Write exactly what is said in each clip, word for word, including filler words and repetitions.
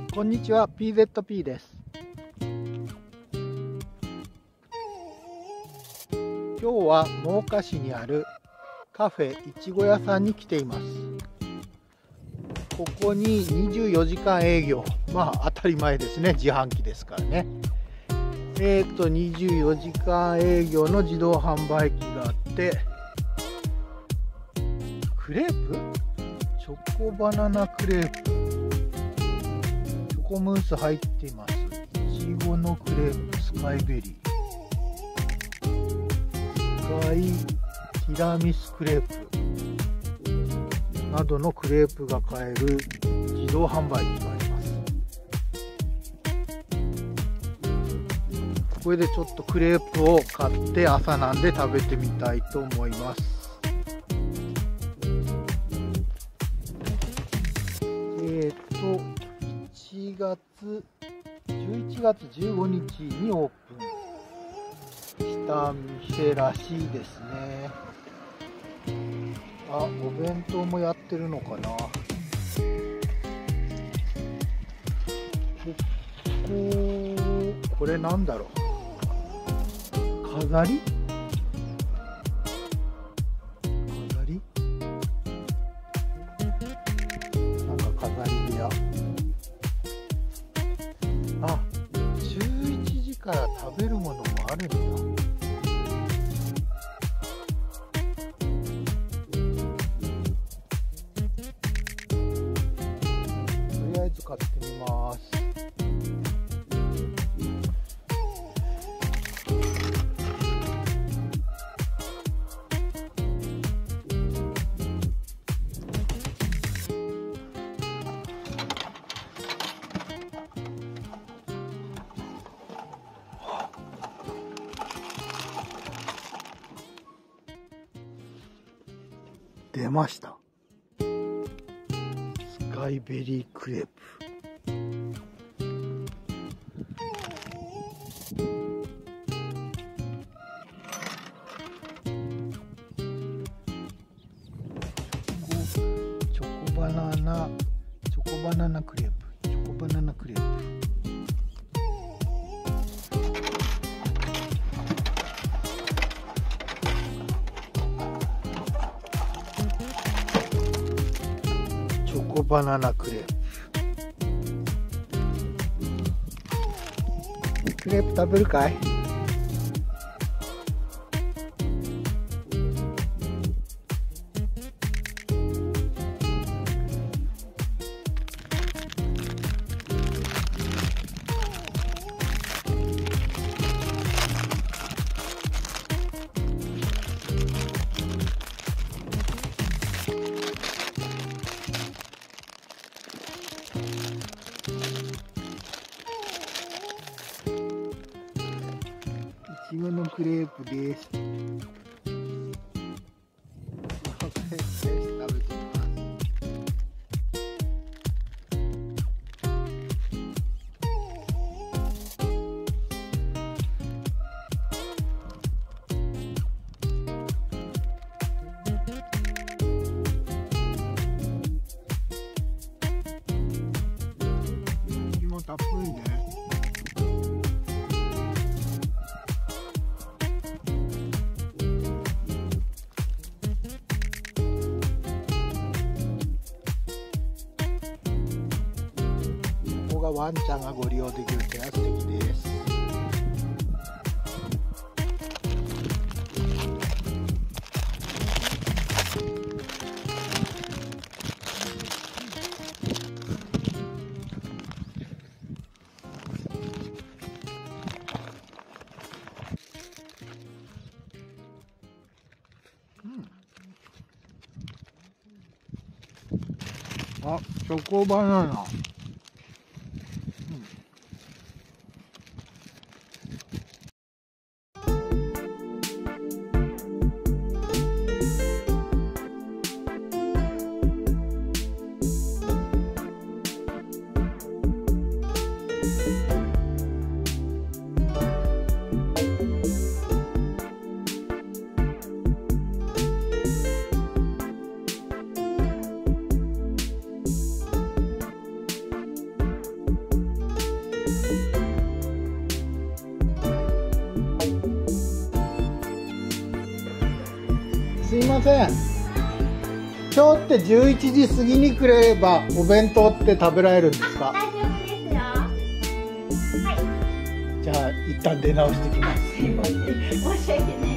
こんにちは、ピーゼットピー です。今日は真岡市にあるカフェいちご屋さんに来ています。ここににじゅうよじかん営業、まあ当たり前ですね、自販機ですからね。えーとにじゅうよじかん営業の自動販売機があって、クレープ？チョコバナナクレープ、チョコムース入っています。いちごのクレープ、スカイベリー、スカイティラミスクレープなどのクレープが買える自動販売機があります。これでちょっとクレープを買って朝なんで食べてみたいと思います。えっといちがつじゅういちがつじゅうごにちにオープンした店らしいですね。あ、お弁当もやってるのかな。ここ、これなんだろう、飾り飾りなんか飾り部屋。あ、じゅういちじから食べるものもあるんだ。買ってみます。出ました。スカイベリークレープ。チョコバナナ、チョコバナナクレープ、チョコバナナクレープ。チョコバナナクレープ。クレープ食べるかい？いちごのクレープです。食べてみます。いちごたっぷりね。ワンちゃんがご利用できるテラス席です。うん、あ、チョコバナナ。 ません。今日ってじゅういちじ過ぎに来ればお弁当って食べられるんですか？ 大丈夫ですよ。はい。 じゃあ一旦出直してきます。 すいません。申し訳ない。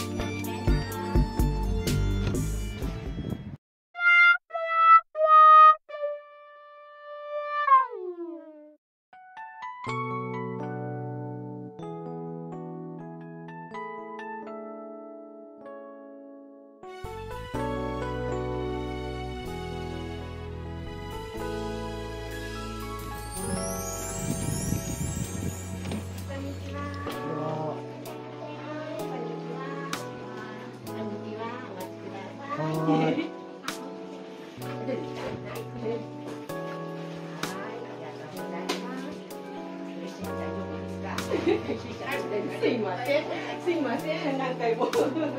すいません、すいません、何回も。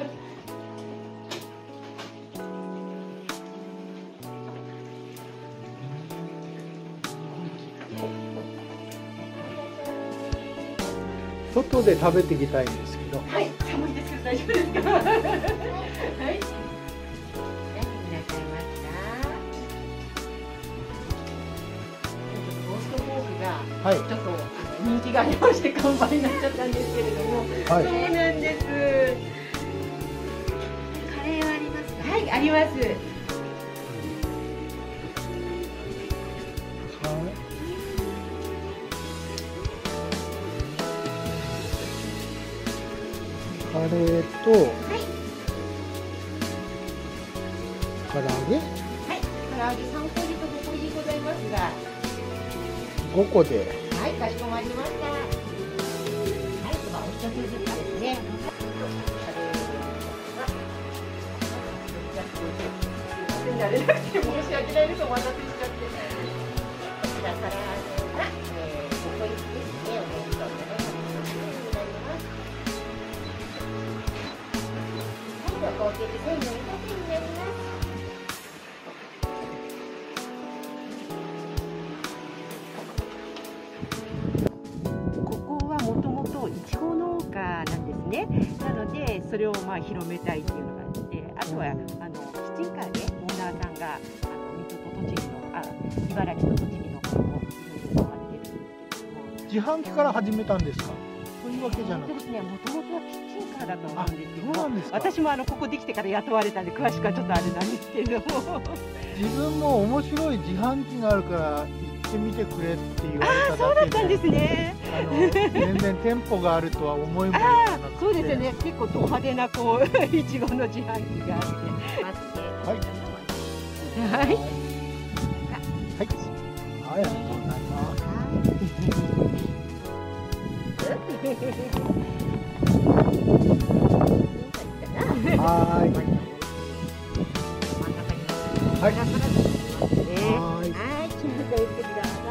外で食べていきたいんですけど。 はい、寒いですけど大丈夫ですか。はい。いらっしゃいました。ゴーストフォークが、はい、ちょっと人気がありまして完売になっちゃったんですけれども。はい。そうなんです。カレーはありますか。はい、あります。 カレーと、はい、唐揚げ、 はい、唐揚げさん個入りとご個入りございますがごこで、 はい、かしこまりました。はい、ではお一つずつですね。慣れなくて申し訳ないです。お待たせしちゃって。こちら唐揚げが、えー、ご個入りですね。お弁当でね。合計でせんよんひゃくえんになります。ここはもともといちご農家なんですね。なのでそれをまあ広めたいっていうのがあって、あとはあのキッチンカーでオーナーさんがあの水戸と栃木のあ茨城と栃木の方もいろいろ回ってるんですけれども。 自販機から始めたんですか？そういうわけじゃなくてですね、 もともとはキッチンカーだと思うんですけど、 そうなんですか。 私もあのここできてから雇われたんで詳しくはちょっとあれなんですけれども。 自分も面白い自販機があるから行ってみてくれって言われただけで。 そうだったんですね。 あの全然店舗があるとは思いもよらなくて。そうですよね。 結構ド派手なこういちごの自販機があって。はい。はい。はい。 ありがとうございます。はい。はい。はい。はい。気づかれてください。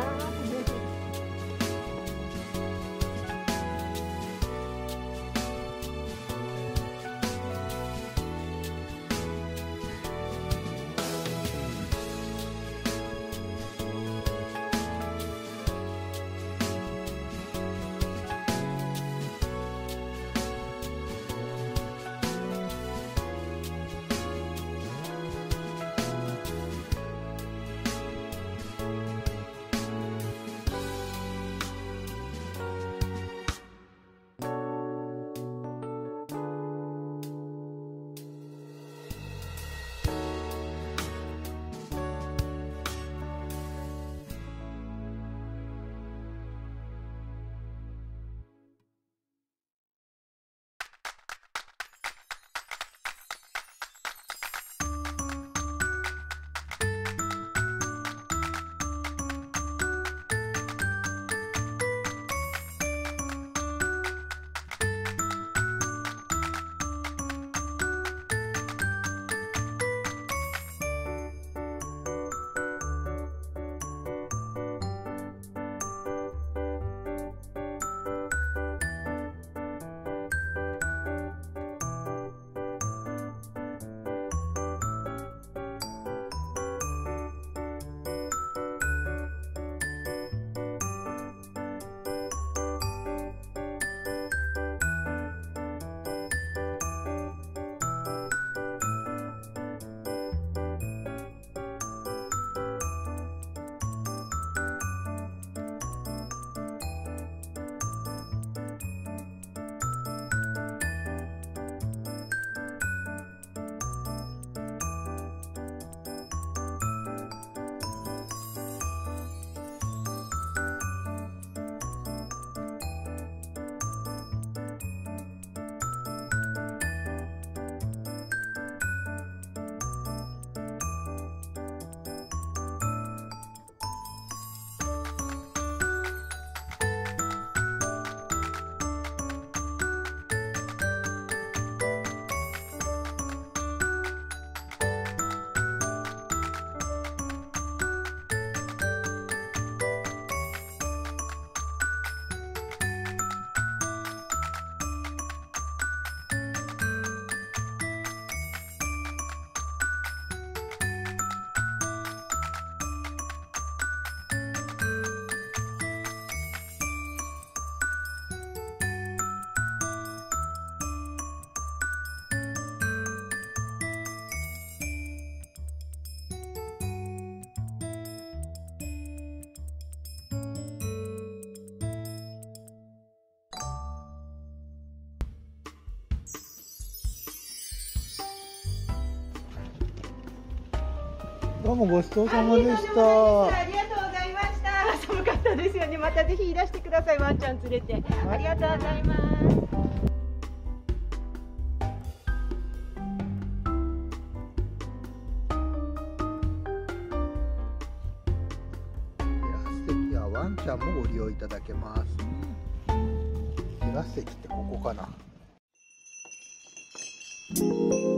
どうもごちそうさまでした。 ありがとうございました。寒かったですよね。またぜひいらしてください。ワンちゃん連れて。ありがとうございます。 テラス席はワンちゃんもご利用いただけます。テラス席ってここかな。